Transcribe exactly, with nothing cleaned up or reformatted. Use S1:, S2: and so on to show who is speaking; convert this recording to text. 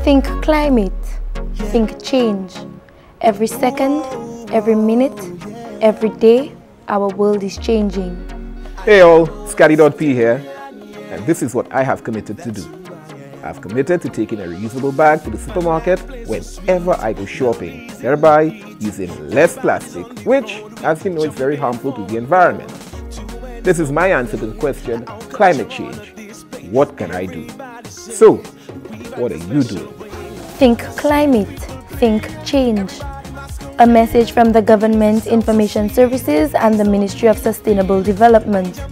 S1: Think climate, think change. Every second, every minute, every day, our world is changing.
S2: Hey all, Scady.P here, and this is what I have committed to do. I've committed to taking a reusable bag to the supermarket whenever I go shopping, thereby using less plastic, which, as you know, is very harmful to the environment. This is my answer to the question, climate change. What can I do? So, what are you doing?
S1: Think climate, think change. A message from the Government Information Services and the Ministry of Sustainable Development.